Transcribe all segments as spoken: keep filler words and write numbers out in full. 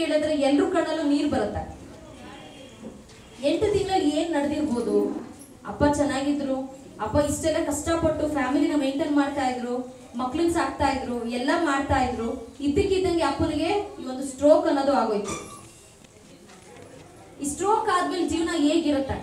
ಕೇಳಿದ್ರೆ ಎಲ್ಲರೂ ಕಣ್ಣಲ್ಲೂ ನೀರು ಬರುತ್ತೆ. ಎಂಟು ತಿಂಗಳಲ್ಲಿ ಏನ್ ನಡೆದಿರ್ಬೋದು? ಅಪ್ಪ ಚೆನ್ನಾಗಿದ್ರು, ಅಪ್ಪ ಇಷ್ಟೆಲ್ಲ ಕಷ್ಟಪಟ್ಟು ಫ್ಯಾಮಿಲಿನ ಮೇಂಟೈನ್ ಮಾಡ್ತಾ ಇದ್ರು, ಮಕ್ಳನ್ನ ಸಾಕ್ತಾ ಇದ್ರು, ಎಲ್ಲ ಮಾಡ್ತಾ ಇದ್ರು. ಇದ್ದಕ್ಕಿದ್ದಂಗೆ ಅಪ್ಪನಿಗೆ ಈ ಒಂದು ಸ್ಟ್ರೋಕ್ ಅನ್ನೋದು ಆಗೋಯ್ತು. ಈ ಸ್ಟ್ರೋಕ್ ಆದ್ಮೇಲೆ ಜೀವನ ಹೇಗಿರುತ್ತೆ?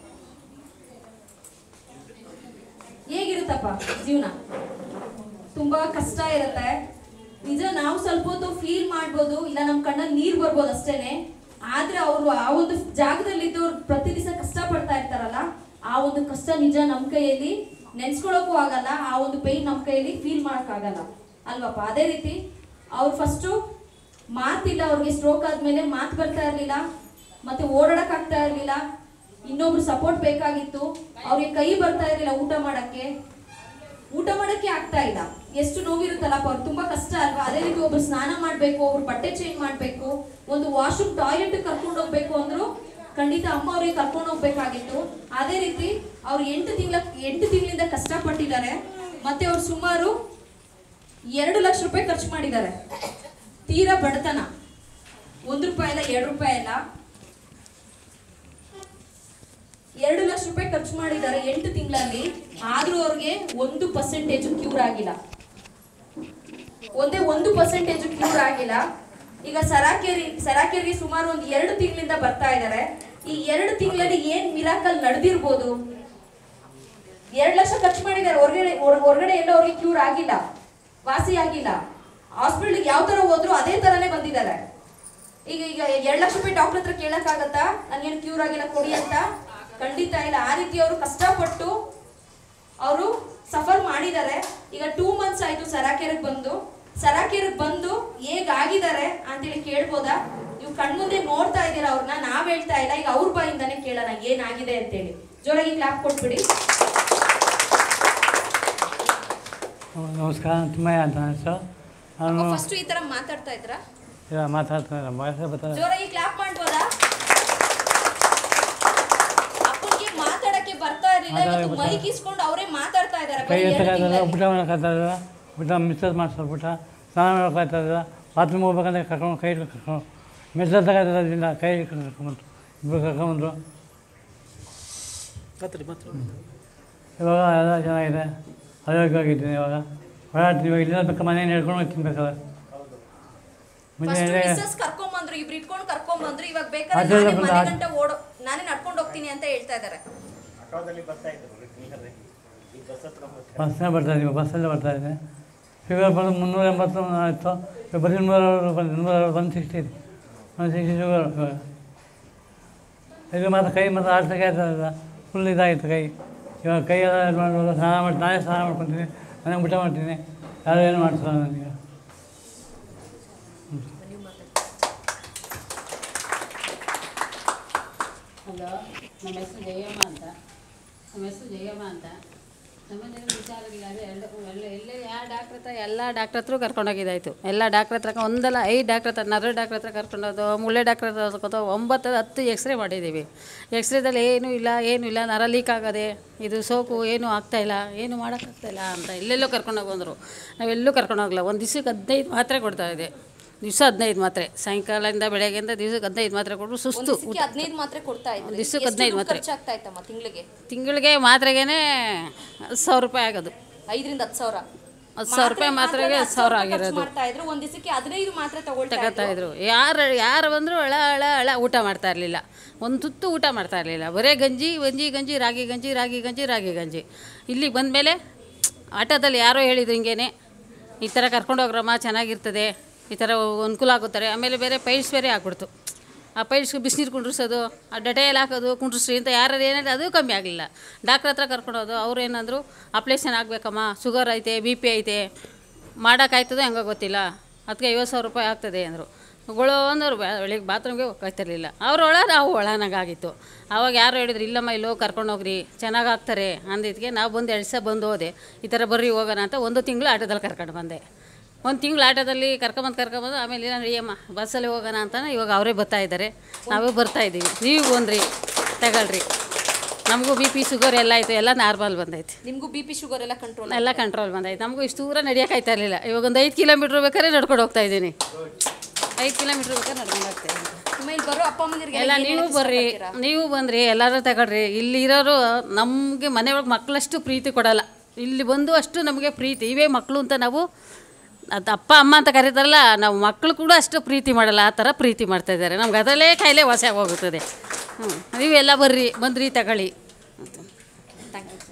ಹೇಗಿರುತ್ತಪ್ಪ ಜೀವನ? ತುಂಬಾ ಕಷ್ಟ ಇರುತ್ತೆ. ನಿಜ, ನಾವು ಸ್ವಲ್ಪ ಹೊತ್ತು ಫೀಲ್ ಮಾಡ್ಬೋದು, ಇಲ್ಲ ನಮ್ ಕಣ್ಣಲ್ಲಿ ನೀರ್ ಬರ್ಬೋದು ಅಷ್ಟೇನೆ. ಆದ್ರೆ ಅವರು ಆ ಒಂದು ಜಾಗದಲ್ಲಿ ಇದ್ದವ್ರು ಪ್ರತಿ ದಿವಸ ಕಷ್ಟ ಪಡ್ತಾ ಇರ್ತಾರಲ್ಲ, ಆ ಒಂದು ಕಷ್ಟ ನಿಜ ನಮ್ ಕೈಯಲ್ಲಿ ನೆನ್ಸ್ಕೊಳಕ್ಕೂ ಆಗಲ್ಲ, ಆ ಒಂದು ಪೈನ್ ನಮ್ ಕೈಯಲ್ಲಿ ಫೀಲ್ ಮಾಡಕ್ ಆಗಲ್ಲ ಅಲ್ವಪ್ಪ? ಅದೇ ರೀತಿ ಅವ್ರು ಫಸ್ಟು ಮಾತಿಲ್ಲ, ಅವ್ರಿಗೆ ಸ್ಟ್ರೋಕ್ ಆದ್ಮೇಲೆ ಮಾತು ಬರ್ತಾ ಇರ್ಲಿಲ್ಲ, ಮತ್ತೆ ಓಡಾಡಕ್ ಆಗ್ತಾ ಇರ್ಲಿಲ್ಲ, ಇನ್ನೊಬ್ರು ಸಪೋರ್ಟ್ ಬೇಕಾಗಿತ್ತು, ಅವ್ರಿಗೆ ಕೈ ಬರ್ತಾ ಇರ್ಲಿಲ್ಲ ಊಟ ಮಾಡಕ್ಕೆ, ಊಟ ಮಾಡಕ್ಕೆ ಆಗ್ತಾ ಇಲ್ಲ. ಎಷ್ಟು ನೋವಿರುತ್ತಲ್ಲಪ್ಪ, ಅವ್ರು ತುಂಬಾ ಕಷ್ಟ ಅಲ್ವಾ? ಅದೇ ರೀತಿ ಒಬ್ರು ಸ್ನಾನ ಮಾಡ್ಬೇಕು, ಒಬ್ರು ಬಟ್ಟೆ ಚೇಂಜ್ ಮಾಡ್ಬೇಕು, ಒಂದು ವಾಶ್ರೂಮ್ ಟಾಯ್ಲೆಟ್ ಕರ್ಕೊಂಡು ಹೋಗ್ಬೇಕು ಅಂದ್ರು ಖಂಡಿತ ಅಮ್ಮ ಅವ್ರಿಗೆ ಕರ್ಕೊಂಡು ಹೋಗ್ಬೇಕಾಗಿತ್ತು. ಅದೇ ರೀತಿ ಅವ್ರು ಎಂಟು ತಿಂಗಳ ಎಂಟು ತಿಂಗಳಿಂದ ಕಷ್ಟಪಟ್ಟಿದ್ದಾರೆ. ಮತ್ತೆ ಅವ್ರು ಸುಮಾರು ಎರಡು ಲಕ್ಷ ರೂಪಾಯಿ ಖರ್ಚು ಮಾಡಿದ್ದಾರೆ. ತೀರಾ ಬಡತನ, ಒಂದು ರೂಪಾಯಿ ಇಲ್ಲ, ಎರಡು ರೂಪಾಯಿ ಇಲ್ಲ, ಎರಡು ಲಕ್ಷ ರೂಪಾಯಿ ಖರ್ಚು ಮಾಡಿದ್ದಾರೆ ಎಂಟು ತಿಂಗಳಲ್ಲಿ. ಆದ್ರೂ ಅವ್ರಿಗೆ ಒಂದು ಪರ್ಸೆಂಟೇಜ್ ಕ್ಯೂರ್ ಆಗಿಲ್ಲ, ಒಂದೇ ಒಂದು ಪರ್ಸೆಂಟೇಜ್ ಕ್ಯೂರ್ ಆಗಿಲ್ಲ. ಈಗ ಸರಾಕೇರಿ ಸರಾಕೇರಿಗೆ ಸುಮಾರು ಒಂದು ಎರಡು ತಿಂಗಳಿಂದ ಬರ್ತಾ ಇದ್ದಾರೆ. ಈ ಎರಡು ತಿಂಗಳಲ್ಲಿ ಏನ್ ಮಿರಾಕಲ್ ನಡೆದಿರ್ಬೋದು? ಎರಡು ಲಕ್ಷ ಖರ್ಚು ಮಾಡಿದ್ದಾರೆ, ಹೊರಗಡೆ ಹೊರಗಡೆ ಎಲ್ಲ ಅವ್ರಿಗೆ ಕ್ಯೂರ್ ಆಗಿಲ್ಲ, ವಾಸಿ ಆಗಿಲ್ಲ. ಹಾಸ್ಪಿಟಲ್ ಯಾವ ತರ ಹೋದ್ರು ಅದೇ ತರನೇ ಬಂದಿದ್ದಾರೆ. ಈಗ ಈಗ ಎರಡು ಲಕ್ಷ ರೂಪಾಯಿ ಡಾಕ್ಟರ್ ಹತ್ರ ಕೇಳಕ್ ಆಗತ್ತಾ ನನ್ಗೇನು ಕ್ಯೂರ್ ಆಗಿಲ್ಲ ಕೊಡಿ ಅಂತ? ಖಂಡಿತ ಇಲ್ಲ. ಆ ರೀತಿ ಅವರು ಕಷ್ಟಪಟ್ಟು ಅವರು ಸಫರ್ ಮಾಡಿದ್ದಾರೆ. ಈಗ ಟೂ ಮಂತ್ಸ್ ಆಯ್ತು ಸರಾಕೇರಿಗೆ ಬಂದು. ಸರಾಕೇರಿಗೆ ಬಂದು ಹೇಗಾಗಿದ್ದಾರೆ ಅಂತೇಳಿ ಕೇಳ್ಬೋದಾ? ನೀವು ಕಣ್ಮುಂದೆ ನೋಡ್ತಾ ಇದ್ದೀರಾ ಅವ್ರನ್ನ, ನಾವ್ ಹೇಳ್ತಾ ಇಲ್ಲ. ಈಗ ಅವ್ರ ಬಾಯಿಂದಾನೆ ಕೇಳೋಣ ಏನಾಗಿದೆ ಅಂತೇಳಿ. ಜೋರಾಗಿ ಕ್ಲಾಪ್ ಕೊಟ್ಬಿಡಿ. ನಮಸ್ಕಾರ, ತಿಮ್ಮಯ್ಯ ಅಂತ ಸರ್. ನಾನು ಫಸ್ಟ್ ಈ ತರ ಮಾತಾಡ್ತಾ ಇದ್ರಾ? ಇಲ್ಲ, ಮಾತಾಡ್ತಾರೆ, ಬರ್ತಾರೆ. ಜೋರಾಗಿ ಕ್ಲಾಪ್ ಮಾಡ್ಬೋದಾ? ಅಪ್ಪನಿಗೆ ಮಾತಾಡಕ್ಕೆ ಬರ್ತಾ ಇರಲಿಲ್ಲ, ಇವತ್ತು ಮೈಕ್ ಇಸ್ಕೊಂಡು ಅವರೇ ಮಾತಾಡ್ತಾ ಇದ್ದಾರೆ. ಕೈ ಎತ್ತಕ್ಕಾಗಲ್ಲ, ಊಟ ಮಾಡೋಕ್ಕಾಗ್ತಾಯಿಲ್ಲ, ಊಟ ಮಿಸ್ಸಸ್ ಮಾಡ್ತಾರೆ, ಊಟ ಸ್ನಾನ ಮಾಡೋಕ್ಕಾಗ್ತಾಯಿಲ್ಲ, ಬಾತ್ರೂಮ್ ಹೋಗ್ಬೇಕಂದ್ರೆ ಕರ್ಕೊಂಡು ಕೈ ಕರ್ಕೊಂಡು ಮೆಸೇಜ್ ತಗೋದ್ರಿಂದ ಕೈ ಕರ್ಕೊಂಡ್ಬಂತು, ಇಬ್ಬರು ಕರ್ಕೊಂಬಂದರು. ಇವಾಗ ಎಲ್ಲ ಚೆನ್ನಾಗಿದೆ, ಆರೋಗ್ಯವಾಗಿದ್ದೀನಿ. ಇವಾಗ ಓಡಾಡ್ತೀನಿ. ಇವಾಗ ಇಲ್ಲ ಬೇಕಾ ಮನೇಲಿ ಹೇಳ್ಕೊಂಡು ಹೋಗ್ತೀನಿ ಬೇಕಾದ್ರೆ. ಕರ್ಕೊಂಡ್ಬಂದ್ರು, ಇಬ್ರು ಇಟ್ಕೊಂಡು ಕರ್ಕೊಂಡ್ಬಂದ್ರು. ಇವಾಗ ಬೇಕಾದ್ರೆ ಮನೆ ಗಂಟೆ ಓಡೋ ನಾನೇ ನಡ್ಕೊಂಡು ಹೋಗ್ತೀನಿ ಅಂತ ಹೇಳ್ತಾ ಇದ್ದಾರೆ. ಬಸ್ಸೇ ಬರ್ತಾ ಇದ್ದೀವಿ, ಬಸ್ಸಲ್ಲೇ ಬರ್ತಾ ಇದ್ದೀನಿ. ಶುಗರ್ ಬಂದು ಮುನ್ನೂರ ಎಂಬತ್ತು ಆಯಿತು, ಬರೀ ನೂರ ಬಂದು ನೂರ ಒನ್ ಸಿಕ್ಸ್ಟಿ ಇದೆ, ಒನ್ ಸಿಕ್ಸ್ಟಿ ಶುಗರ್. ಈಗ ಮಾತ್ರ ಕೈ ಮಾತ್ರ ಆಡ್ಸೋಕ್ಕೆ ಆಯ್ತದ, ಫುಲ್ ಇದಾಗಿತ್ತು ಕೈ. ಇವಾಗ ಕೈ ಎಲ್ಲ ಮಾಡ್ಬೋದು, ಸ್ನಾನ ಮಾಡಿ ನಾನೇ ಸ್ನಾನ ಮಾಡ್ಕೊತೀನಿ, ನಾನೇ ಊಟ ಮಾಡ್ತೀನಿ, ಯಾರು ಏನು ಮಾಡ್ತಾರೆ ನನಗೆ. ಹಲೋ, ನಮ್ಮ ಹೆಸರು ಜಯಮ್ಮ ಅಂತ. ನಮ್ಮ ಹೆಸರು ಜಯಮ್ಮ ಅಂತ. ನಮ್ಮನೇಲಿ ವಿಚಾರಗಳಿದ್ದಾವೆ. ಎರಡು ಎಲ್ಲ ಎಲ್ಲೇ ಯಾವ ಡಾಕ್ಟ್ರ್ ಹತ್ರ ಎಲ್ಲ ಡಾಕ್ಟ್ರ್ ಹತ್ರ ಕರ್ಕೊಂಡೋಗಿದ್ದಾಯಿತು. ಎಲ್ಲ ಡಾಕ್ಟ್ರ್ ಹತ್ರ ಒಂದಲ್ಲ ಐದು ಡಾಕ್ಟ್ರ್ ಹತ್ರ, ನರ ಡಾಕ್ಟ್ರ್ ಹತ್ರ ಕರ್ಕೊಂಡೋದು, ಮುಳ್ಳೆ ಡಾಕ್ಟ್ರ್ ಹತ್ರ ಕರ್ಕೊಂಡು ಒಂಬತ್ತು ಹತ್ತು ಎಕ್ಸ್ರೇ ಮಾಡಿದ್ದೀವಿ. ಎಕ್ಸ್ರೇದಲ್ಲಿ ಏನೂ ಇಲ್ಲ, ಏನೂ ಇಲ್ಲ, ನರ ಲೀಕ್ ಆಗೋದೆ, ಇದು ಸೋಕು ಏನೂ ಆಗ್ತಾಯಿಲ್ಲ, ಏನು ಮಾಡೋಕ್ಕಾಗ್ತಾಯಿಲ್ಲ ಅಂತ ಎಲ್ಲೆಲ್ಲೋ ಕರ್ಕೊಂಡೋಗಿ ಬಂದರು. ನಾವೆಲ್ಲೂ ಕರ್ಕೊಂಡೋಗಲ್ಲ. ಒಂದು ದಿವ್ಸಕ್ಕೆ ಹದಿನೈದು ಮಾತ್ರೆ ಕೊಡ್ತಾಯಿದೆ. ದಿವಸ ಹದಿನೈದು ಮಾತ್ರೆ, ಸಾಯಂಕಾಲದಿಂದ ಬೆಳಗ್ಗೆಯಿಂದ ದಿವಸಕ್ಕೆ ಹದಿನೈದು ಮಾತ್ರೆ ಕೊಟ್ಟರು ಸುಸ್ತು. ಹದಿನೈದು ಮಾತ್ರೆ ಕೊಡ್ತಾ ಇದ್ರು. ದಿವಸಕ್ಕೆ ಹದಿನೈದು ಮಾತ್ರೆ ತಿಂಗಳಿಗೆ ತಿಂಗಳಿಗೆ ಮಾತ್ರೆಗೇನೆ ಹತ್ತು ಸಾವಿರ ರೂಪಾಯಿ ಆಗೋದು. ಐದರಿಂದ ಹತ್ತು ಸಾವಿರ ಹತ್ತು ಸಾವಿರ ರೂಪಾಯಿ ಮಾತ್ರೆಗೆ ಹತ್ತು ಸಾವಿರ ಆಗಿರೋದು. ಒಂದು ದಿವಸಕ್ಕೆ ಹದಿನೈದು ಮಾತ್ರೆ ತಗೊಳ್ತಾ ಇದ್ರು. ಯಾರು ಯಾರು ಬಂದರೂ ಅಳ ಅಳ ಅಳ ಊಟ ಮಾಡ್ತಾ ಇರಲಿಲ್ಲ, ಒಂದು ತುತ್ತು ಊಟ ಮಾಡ್ತಾ ಇರಲಿಲ್ಲ. ಬರೀ ಗಂಜಿ ಗಂಜಿ ಗಂಜಿ ರಾಗಿ ಗಂಜಿ ರಾಗಿ ಗಂಜಿ ರಾಗಿ ಗಂಜಿ. ಇಲ್ಲಿಗೆ ಬಂದಮೇಲೆ ಆಟೋದಲ್ಲಿ ಯಾರೋ ಹೇಳಿದ್ರು ಹಿಂಗೇನೆ, ಈ ಥರ ಕರ್ಕೊಂಡೋಗ್ರಮ್ಮ ಚೆನ್ನಾಗಿರ್ತದೆ, ಈ ಥರ ಅನುಕೂಲ ಆಗುತ್ತಾರೆ. ಆಮೇಲೆ ಬೇರೆ ಪೈಲ್ಸ್ ಬೇರೆ ಆಗ್ಬಿಡ್ತು. ಆ ಪೈಲ್ಸ್ಗೆ ಬಿಸಿನೀರು ಕುಂಡ್ರಿಸೋದು, ಆ ಡಟೇಲ್ ಹಾಕೋದು, ಕುಂಡ್ರಿಸ್ರಿ ಅಂತ ಯಾರು ಏನಾದ್ರು ಅದು ಕಮ್ಮಿ ಆಗಲಿಲ್ಲ. ಡಾಕ್ಟ್ರ್ ಹತ್ರ ಕರ್ಕೊಂಡೋದು. ಅವ್ರು ಏನಂದರು, ಆಪ್ರೇಷನ್ ಆಗಬೇಕಮ್ಮ, ಶುಗರ್ ಐತೆ, ಬಿ ಪಿ ಐತೆ, ಮಾಡೋಕ್ಕಾಯ್ತದೆ ಹಂಗೆ ಗೊತ್ತಿಲ್ಲ, ಅದಕ್ಕೆ ಐವತ್ತು ಸಾವಿರ ರೂಪಾಯಿ ಆಗ್ತದೆ ಅಂದರು. ಗಳು ಅಂದರು. ಬೆಳಿಗ್ಗೆ ಬಾತ್ರೂಮ್ಗೆ ಹೋಗ್ತಾಯಿರಲಿಲ್ಲ. ಅವ್ರು ಒಳ ನಾವು ಒಳನಾಗಿತ್ತು. ಆವಾಗ ಯಾರು ಹೇಳಿದ್ರು, ಇಲ್ಲಮ್ಮ ಇಲ್ಲೋ ಕರ್ಕೊಂಡೋಗ್ರಿ ಚೆನ್ನಾಗಿ ಆಗ್ತಾರೆ ಅಂದಿದ್ದಕ್ಕೆ ನಾವು ಬಂದು ಎರಡು ದಿವಸ ಬಂದು ಹೋದೆ. ಈ ಥರ ಬರ್ರಿ ಹೋಗೋಣ ಅಂತ ಒಂದು ತಿಂಗಳು ಆಟೋದಲ್ಲಿ ಕರ್ಕೊಂಡು ಬಂದೆ. ಒಂದು ತಿಂಗಳು ಆಟೋದಲ್ಲಿ ಕರ್ಕೊಂಬಂದು ಕರ್ಕೊಂಬಂದು ಆಮೇಲೆ ಇಲ್ಲ ನಡಿಯಮ್ಮ ಬಸ್ಸಲ್ಲಿ ಹೋಗೋಣ ಅಂತಾನೆ ಇವಾಗ ಅವರೇ ಬರ್ತಾ ಇದ್ದಾರೆ, ನಾವೇ ಬರ್ತಾಯಿದ್ದೀವಿ. ನೀವು ಬಂದ್ರಿ ತಗೊಳ್ರಿ, ನಮಗೂ ಬಿ ಪಿ ಶುಗರ್ ಎಲ್ಲ ಆಯಿತು, ಎಲ್ಲ ನಾರ್ಮಲ್ ಬಂದೈತೆ. ನಿಮಗೂ ಬಿ ಪಿ ಶುಗರ್ ಎಲ್ಲ ಕಂಟ್ರೋಲ್ ಎಲ್ಲ ಕಂಟ್ರೋಲ್ ಬಂದೈತೆ. ನಮಗೂ ಇಷ್ಟು ದೂರ ನಡೆಯೋಕ್ಕಾಯ್ತಾ ಇರಲಿಲ್ಲ. ಇವಾಗ ಒಂದು ಐದು ಕಿಲೋಮೀಟ್ರ್ ಬೇಕಾದ್ರೆ ನಡ್ಕೊಂಡು ಹೋಗ್ತಾಯಿದ್ದೀನಿ. ಐದು ಕಿಲೋಮೀಟ್ರ್ ಬೇಕಾದ್ರೆ ನಡ್ಕೊಂಡು ಹೋಗ್ತೇವೆ. ಆಮೇಲೆ ಬರೋ ಅಪ್ಪ ಅಮ್ಮನಿಗೆ ಎಲ್ಲ ನೀವು ಬರ್ರಿ, ನೀವು ಬಂದ್ರಿ, ಎಲ್ಲರೂ ತಗೊಳ್ರಿ. ಇಲ್ಲಿ ಇರೋರು ನಮಗೆ ಮನೆಯೊಳಗೆ ಮಕ್ಕಳಷ್ಟು ಪ್ರೀತಿ ಕೊಡೋಲ್ಲ, ಇಲ್ಲಿ ಬಂದು ಅಷ್ಟು ನಮಗೆ ಪ್ರೀತಿ. ಇವೇ ಮಕ್ಕಳು ಅಂತ ನಾವು ಅದು ಅಪ್ಪ ಅಮ್ಮ ಅಂತ ಕರೀತಾರಲ್ಲ, ನಾವು ಮಕ್ಕಳು ಕೂಡ ಅಷ್ಟು ಪ್ರೀತಿ ಮಾಡಲ್ಲ, ಆ ಥರ ಪ್ರೀತಿ ಮಾಡ್ತಾಯಿದ್ದಾರೆ. ನಮ್ಗೆ ಅದರಲ್ಲೇ ಕಾಯಿಲೆ ವಾಸಿ ಹೋಗುತ್ತದೆ. ಹ್ಞೂ ನೀವೆಲ್ಲ ಬರ್ರಿ, ಬಂದ್ರಿ ತಗೊಳ್ಳಿ. Thank you.